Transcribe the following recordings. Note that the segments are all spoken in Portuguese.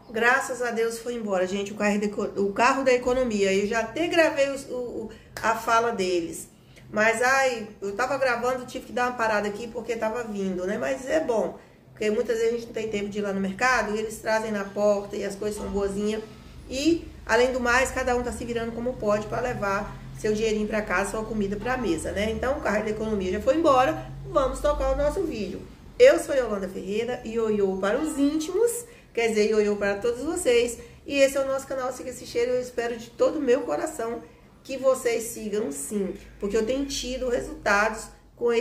Graças a Deus foi embora, gente, o carro da economia. Eu já até gravei a fala deles. Mas, eu tava gravando, tive que dar uma parada aqui porque tava vindo, né? Mas é bom, porque muitas vezes a gente não tem tempo de ir lá no mercado e eles trazem na porta e as coisas são boazinhas. E, além do mais, cada um tá se virando como pode para levar seu dinheirinho para casa, sua comida para mesa, né? Então, o carro da economia já foi embora, vamos tocar o nosso vídeo. Eu sou Yolanda Ferreira, ioiô para os íntimos, quer dizer, ioiô para todos vocês. E esse é o nosso canal Siga Esse Cheiro. Eu espero de todo o meu coração que vocês sigam sim, porque eu tenho tido resultados com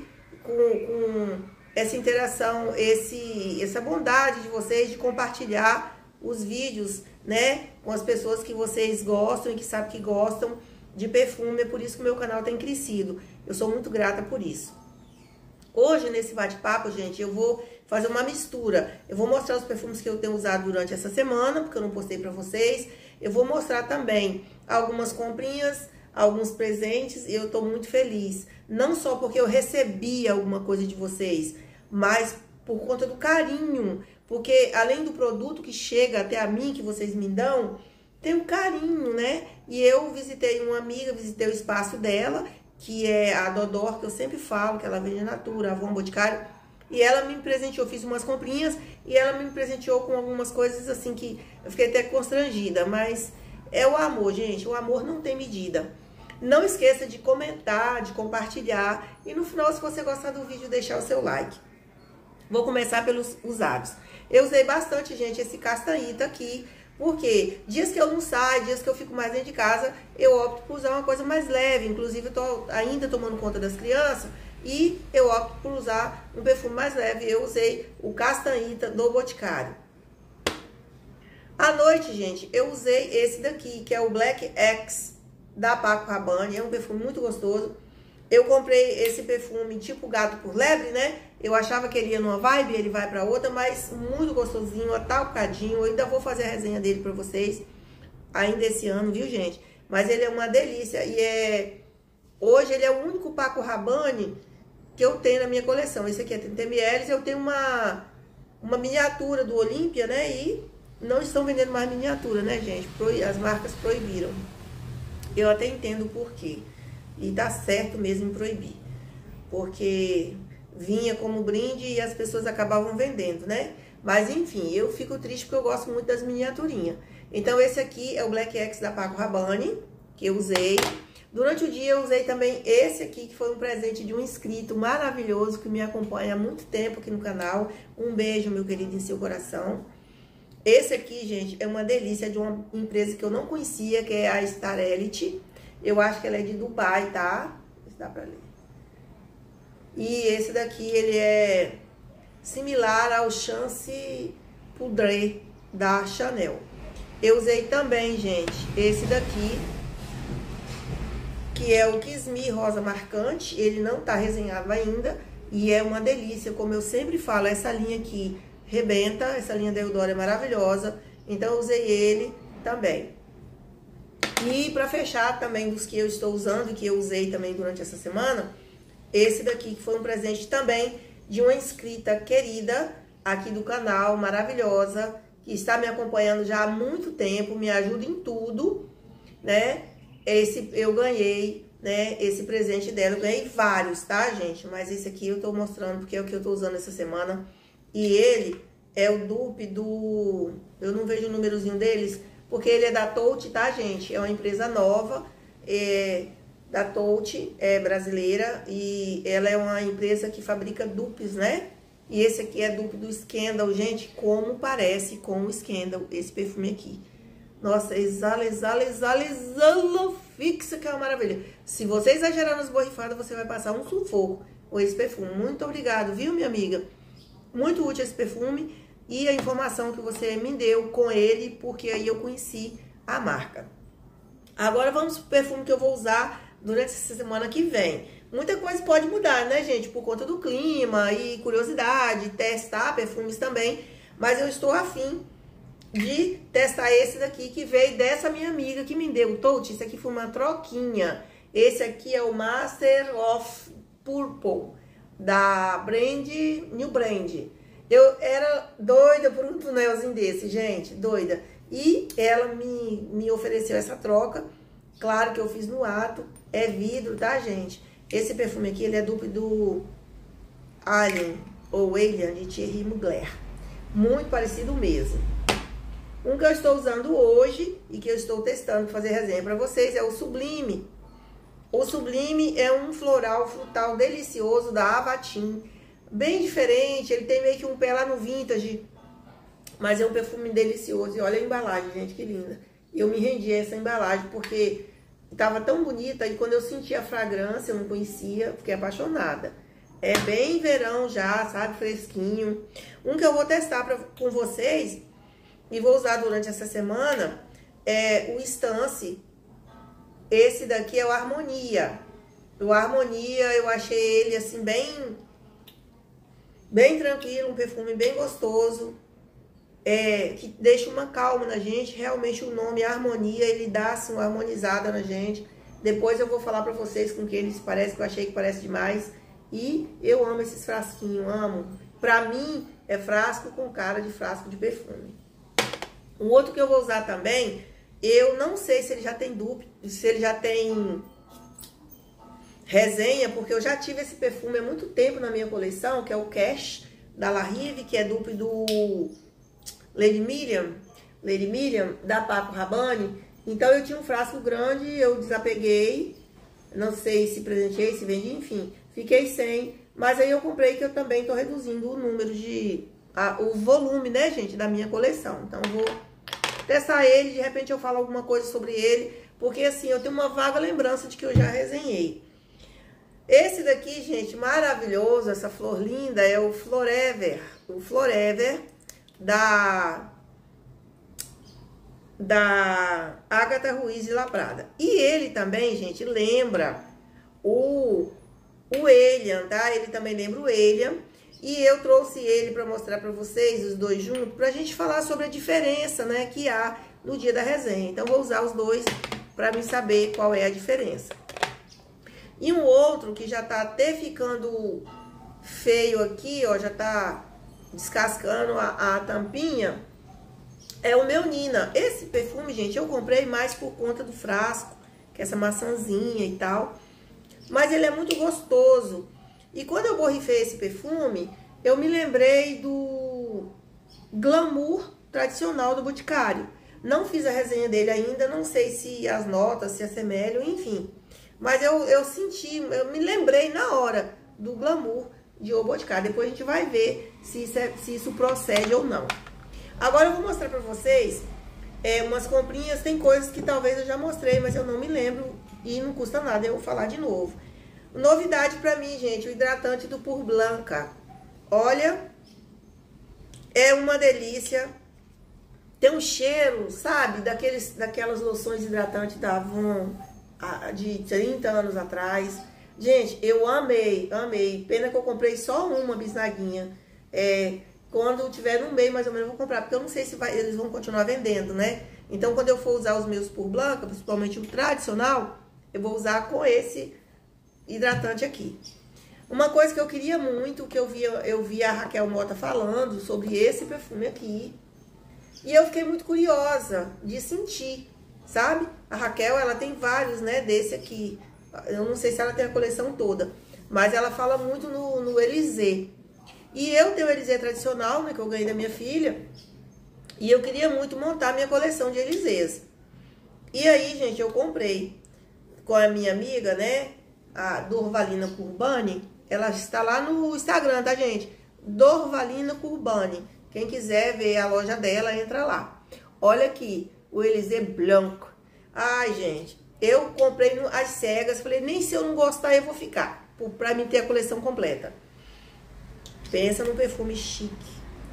essa interação, essa bondade de vocês de compartilhar os vídeos, né, com as pessoas que vocês gostam e que sabem que gostam de perfume. É por isso que o meu canal tem crescido. Eu sou muito grata por isso. Hoje, nesse bate-papo, gente, eu vou fazer uma mistura. Eu vou mostrar os perfumes que eu tenho usado durante essa semana, porque eu não postei pra vocês. Eu vou mostrar também algumas comprinhas, alguns presentes, e eu tô muito feliz. Não só porque eu recebi alguma coisa de vocês, mas por conta do carinho. Porque além do produto que chega até a mim, que vocês me dão, tem um carinho, né? E eu visitei uma amiga, visitei o espaço dela, que é a Dodor, que eu sempre falo, que ela vende Natura, Avon, Boticário. E ela me presenteou, fiz umas comprinhas, e ela me presenteou com algumas coisas assim que eu fiquei até constrangida. Mas é o amor, gente, o amor não tem medida. Não esqueça de comentar, de compartilhar, e no final, se você gostar do vídeo, deixar o seu like. Vou começar pelos usados. Eu usei bastante, gente, esse castanhita aqui, porque dias que eu não saio, dias que eu fico mais dentro de casa, eu opto por usar uma coisa mais leve. Inclusive, eu tô ainda tomando conta das crianças e eu opto por usar um perfume mais leve. Eu usei o castanhita do Boticário. À noite, gente, eu usei esse daqui, que é o Black X da Paco Rabanne. É um perfume muito gostoso. Eu comprei esse perfume tipo gato por lebre, né? Eu achava que ele ia numa vibe, ele vai pra outra, mas muito gostosinho, atalcadinho. Eu ainda vou fazer a resenha dele pra vocês ainda esse ano, viu, gente? Mas ele é uma delícia e hoje ele é o único Paco Rabanne que eu tenho na minha coleção. Esse aqui é 30 ml, eu tenho uma miniatura do Olímpia, né? E não estão vendendo mais miniatura, né, gente? As marcas proibiram. Eu até entendo o porquê. E dá certo mesmo em proibir. Porque vinha como brinde e as pessoas acabavam vendendo, né? Mas enfim, eu fico triste porque eu gosto muito das miniaturinhas. Então esse aqui é o Black X da Paco Rabanne, que eu usei. Durante o dia eu usei também esse aqui, que foi um presente de um inscrito maravilhoso que me acompanha há muito tempo aqui no canal. Um beijo, meu querido, em seu coração. Esse aqui, gente, é uma delícia, de uma empresa que eu não conhecia, que é a Star Elite. Eu acho que ela é de Dubai, tá? Não dá pra ler. E esse daqui, ele é similar ao Chance Poudre da Chanel. Eu usei também, gente, esse daqui, que é o Kiss Me Rosa Marcante. Ele não tá resenhado ainda e é uma delícia. Como eu sempre falo, essa linha aqui rebenta, essa linha da Eudora é maravilhosa. Então eu usei ele também. E para fechar também dos que eu estou usando e que eu usei também durante essa semana, esse daqui que foi um presente também de uma inscrita querida aqui do canal, maravilhosa, que está me acompanhando já há muito tempo, me ajuda em tudo, né? Eu ganhei, né, esse presente dela. Eu ganhei vários, tá, gente? Mas esse aqui eu tô mostrando porque é o que eu tô usando essa semana. E ele é o dupe do... Eu não vejo o númerozinho deles, porque ele é da Touch, tá, gente? É uma empresa nova, da Touch, é brasileira, e ela é uma empresa que fabrica dupes, né? E esse aqui é dupe do Scandal, gente, como parece com o Scandal, esse perfume aqui. Nossa, exala, fixa, que é uma maravilha. Se você exagerar nas borrifadas, você vai passar um sufoco com esse perfume. Muito obrigado, viu, minha amiga? Muito útil esse perfume e a informação que você me deu com ele, porque aí eu conheci a marca. Agora vamos pro perfume que eu vou usar durante essa semana que vem. Muita coisa pode mudar, né, gente? Por conta do clima e curiosidade, testar perfumes também. Mas eu estou afim de testar esse daqui, que veio dessa minha amiga que me deu o Touch. Esse aqui foi uma troquinha. Esse aqui é o Master of Purple, da Brand, New Brand. Eu era doida por um tunelzinho desse, gente, doida. E ela me ofereceu essa troca. Claro que eu fiz no ato. É vidro, tá, gente? Esse perfume aqui, ele é dupe do Alien, ou Alien, de Thierry Mugler. Muito parecido mesmo. Um que eu estou usando hoje e que eu estou testando para fazer resenha para vocês é o Sublime. O Sublime é um floral frutal delicioso da Avatin. Bem diferente, ele tem meio que um pé lá no vintage, mas é um perfume delicioso. E olha a embalagem, gente, que linda. Eu me rendi a essa embalagem porque estava tão bonita e quando eu senti a fragrância, eu não conhecia, fiquei apaixonada. É bem verão já, sabe, fresquinho. Um que eu vou testar com vocês e vou usar durante essa semana é o Stance. Esse daqui é o Harmonia. O Harmonia, eu achei ele assim bem tranquilo, um perfume bem gostoso, que deixa uma calma na gente. Realmente o nome Harmonia, ele dá assim uma harmonizada na gente. Depois eu vou falar pra vocês com que ele se parece, que eu achei que parece demais. E eu amo esses frasquinhos, amo. Pra mim, é frasco com cara de frasco de perfume. Um outro que eu vou usar também, eu não sei se ele já tem dupe, se ele já tem resenha, porque eu já tive esse perfume há muito tempo na minha coleção, que é o Cash, da La Rive, que é dupe do Lady Miriam, da Paco Rabanne. Então eu tinha um frasco grande, eu desapeguei, não sei se presenteei, se vendi, enfim, fiquei sem. Mas aí eu comprei, que eu também tô reduzindo o número o volume, né, gente, da minha coleção. Então eu vou testar ele, de repente eu falo alguma coisa sobre ele, porque assim, eu tenho uma vaga lembrança de que eu já resenhei. Esse daqui, gente, maravilhoso, essa flor linda, é o Florever. O Florever da Agatha Ruiz de Laprada. E ele também, gente, lembra o Alien, tá? Ele também lembra o Alien. E eu trouxe ele para mostrar para vocês, os dois juntos, pra gente falar sobre a diferença, né, que há no dia da resenha. Então, vou usar os dois para mim saber qual é a diferença. E um outro que já tá até ficando feio aqui, ó, já tá descascando a tampinha, é o meu Nina. Esse perfume, gente, eu comprei mais por conta do frasco, que é essa maçãzinha e tal. Mas ele é muito gostoso. E quando eu borrifei esse perfume, eu me lembrei do Glamour tradicional do Boticário. Não fiz a resenha dele ainda, não sei se as notas se assemelham, enfim. Mas eu senti, eu me lembrei na hora do Glamour de O Boticário. Depois a gente vai ver se isso procede ou não. Agora eu vou mostrar pra vocês umas comprinhas. Tem coisas que talvez eu já mostrei, mas eu não me lembro e não custa nada eu vou falar de novo. Novidade pra mim, gente, o hidratante do Pur Blanca. Olha, é uma delícia. Tem um cheiro, sabe, daquelas loções hidratantes da Avon de 30 anos atrás. Gente, eu amei, amei. Pena que eu comprei só uma bisnaguinha. Quando tiver no meio, mais ou menos, eu vou comprar, porque eu não sei se eles vão continuar vendendo, né? Então, quando eu for usar os meus Pur Blanca, principalmente o tradicional, eu vou usar com esse hidratante aqui. Uma coisa que eu queria muito, que eu vi a Raquel Mota falando sobre esse perfume aqui, e eu fiquei muito curiosa de sentir, sabe? A Raquel, ela tem vários, né, desse aqui. Eu não sei se ela tem a coleção toda, mas ela fala muito no Élysée. E eu tenho o Élysée tradicional, né, que eu ganhei da minha filha, e eu queria muito montar minha coleção de Élysées. E aí, gente, eu comprei com a minha amiga, né, a Dorvalina Curbani. Ela está lá no Instagram, tá, gente? Dorvalina Curbani. Quem quiser ver a loja dela, entra lá. Olha aqui, o Élysée Blanc. Ai, gente, eu comprei às cegas. Falei, nem se eu não gostar, eu vou ficar. Pra mim ter a coleção completa. Pensa num perfume chique.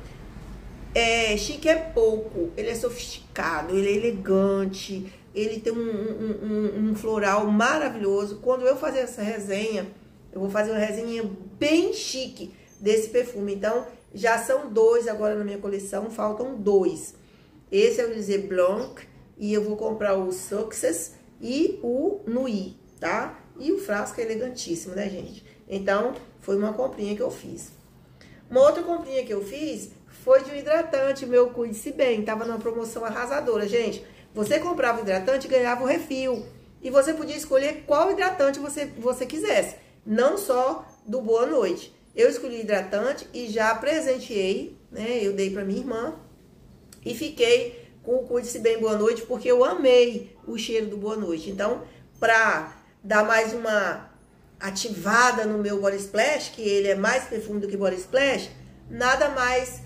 Chique é pouco. Ele é sofisticado, ele é elegante. Ele tem um floral maravilhoso. Quando eu fazer essa resenha, eu vou fazer uma resenha bem chique desse perfume. Então, já são dois agora na minha coleção, faltam dois. Esse é o Élysée Blanc e eu vou comprar o Success e o Nuit, tá? E o frasco é elegantíssimo, né, gente? Então, foi uma comprinha que eu fiz. Uma outra comprinha que eu fiz foi de um hidratante, meu Cuide-se Bem. Tava numa promoção arrasadora, gente. Você comprava o hidratante e ganhava o refil. E você podia escolher qual hidratante você quisesse. Não só do Boa Noite. Eu escolhi hidratante e já presenteei, né? Eu dei pra minha irmã. E fiquei com o Cuide-se Bem Boa Noite, porque eu amei o cheiro do Boa Noite. Então, pra dar mais uma ativada no meu Body Splash, que ele é mais perfume do que Body Splash, nada mais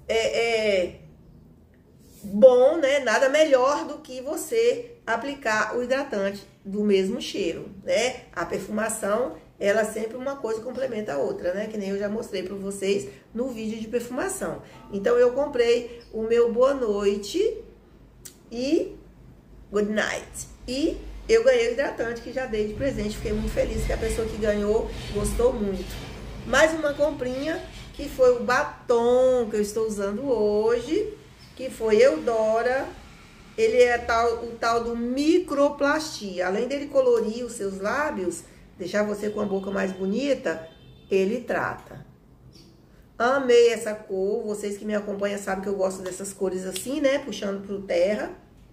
bom, né? Nada melhor do que você aplicar o hidratante do mesmo cheiro, né? A perfumação, ela sempre uma coisa complementa a outra, né? Que nem eu já mostrei para vocês no vídeo de perfumação. Então, eu comprei o meu Boa Noite e Good Night. E eu ganhei o hidratante que já dei de presente. Fiquei muito feliz que a pessoa que ganhou gostou muito. Mais uma comprinha, que foi o batom que eu estou usando hoje, que foi Eudora. Ele é o tal do microplastia. Além dele colorir os seus lábios, deixar você com a boca mais bonita, ele trata. Amei essa cor. Vocês que me acompanham sabem que eu gosto dessas cores assim, né? Puxando pro terra.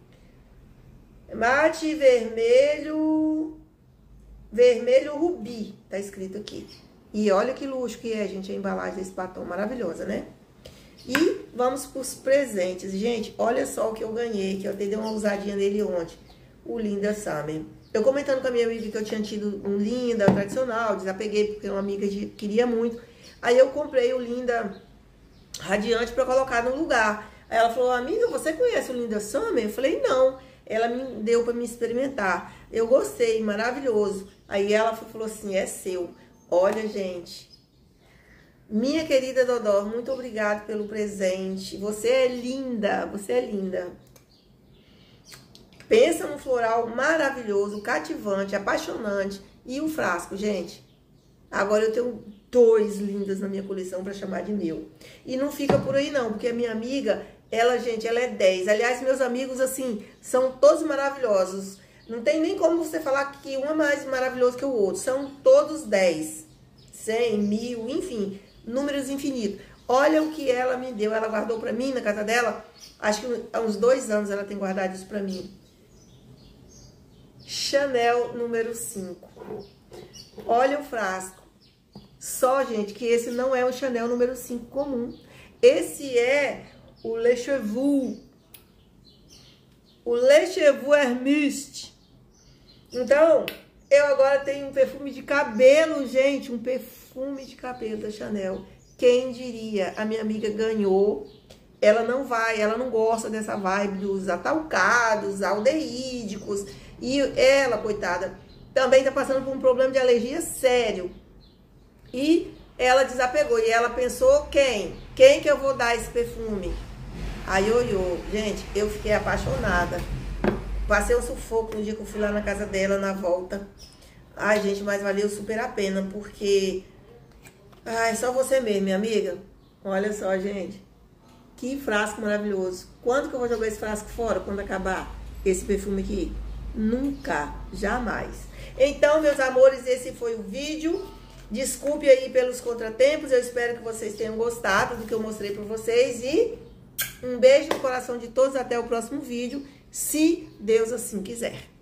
Mate vermelho rubi, tá escrito aqui. E olha que luxo que é, gente, a embalagem desse batom, maravilhosa, né? E vamos pros presentes. Gente, olha só o que eu ganhei, que eu até dei uma usadinha nele ontem. O Linda Summer. Eu comentando com a minha amiga que eu tinha tido um Linda tradicional, desapeguei porque uma amiga queria muito. Aí eu comprei o Linda Radiante pra colocar no lugar. Aí ela falou, amiga, você conhece o Linda Summer? Eu falei, não. Ela me deu pra me experimentar. Eu gostei, maravilhoso. Aí ela falou assim, é seu. Olha, gente. Minha querida Dodó, muito obrigada pelo presente. Você é linda, você é linda. Pensa num floral maravilhoso, cativante, apaixonante. E o frasco, gente. Agora eu tenho 2 lindas na minha coleção pra chamar de meu. E não fica por aí não, porque a minha amiga, ela, gente, ela é 10. Aliás, meus amigos, assim, são todos maravilhosos. Não tem nem como você falar que um é mais maravilhoso que o outro. São todos 10. 100, 1000, enfim, números infinitos. Olha o que ela me deu. Ela guardou pra mim na casa dela. Acho que há uns 2 anos ela tem guardado isso pra mim. Chanel número 5. Olha o frasco. Só, gente, que esse não é o Chanel número 5 comum. Esse é o Le Cheveux. O Le Cheveux Hermiste. Então, eu agora tenho um perfume de cabelo, gente. Um perfume de cabelo da Chanel. Quem diria? A minha amiga ganhou. Ela não gosta dessa vibe dos atalcados, aldeídicos. E ela, coitada, também tá passando por um problema de alergia sério. E ela desapegou. E ela pensou, quem? Quem que eu vou dar esse perfume? A Ioiô. Gente, eu fiquei apaixonada. Passei um sufoco no dia que eu fui lá na casa dela, na volta. Ai, gente, mas valeu super a pena, porque... Ai, só você mesmo, minha amiga. Olha só, gente. Que frasco maravilhoso. Quando que eu vou jogar esse frasco fora? Quando acabar esse perfume aqui? Nunca, jamais. Então, meus amores, esse foi o vídeo. Desculpe aí pelos contratempos. Eu espero que vocês tenham gostado do que eu mostrei pra vocês. E um beijo no coração de todos. Até o próximo vídeo, se Deus assim quiser.